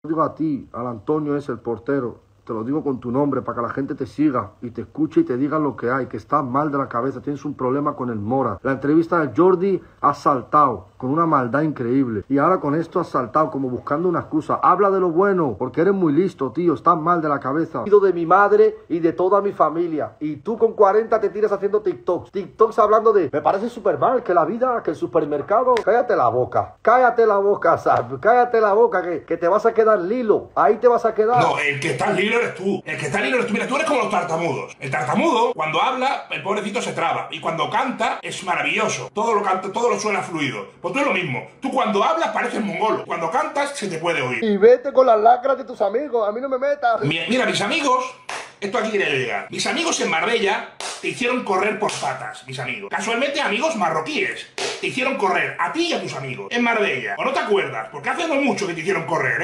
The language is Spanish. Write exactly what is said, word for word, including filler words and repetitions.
Digo a ti, al Antonio es el portero, te lo digo con tu nombre para que la gente te siga y te escuche y te diga lo que hay, que estás mal de la cabeza, tienes un problema con el Mora. La entrevista de Jordi ha saltado con una maldad increíble y ahora con esto has saltado como buscando una excusa. Habla de lo bueno, porque eres muy listo, tío, estás mal de la cabeza. He ido de mi madre y de toda mi familia y tú con cuarenta te tiras haciendo TikToks. TikToks hablando de, me parece súper mal que la vida, que el supermercado. Cállate la boca, cállate la boca, Sab, cállate la boca que, que te vas a quedar lilo, ahí te vas a quedar. No, el que está lilo eres tú. El que está lilo eres tú. Mira, tú eres como los tartamudos. El tartamudo, cuando habla, el pobrecito se traba. Y cuando canta, es maravilloso. Todo lo canta, todo lo suena fluido. Pues tú es lo mismo. Tú cuando hablas pareces mongolo. Cuando cantas, se te puede oír. Y vete con las lacras de tus amigos, a mí no me metas. Mira, mira, mis amigos, esto aquí quería llegar. Mis amigos en Marbella te hicieron correr por patas, mis amigos. Casualmente, amigos marroquíes. Te hicieron correr a ti y a tus amigos en Marbella. ¿O no te acuerdas? Porque hace no mucho que te hicieron correr, ¿eh?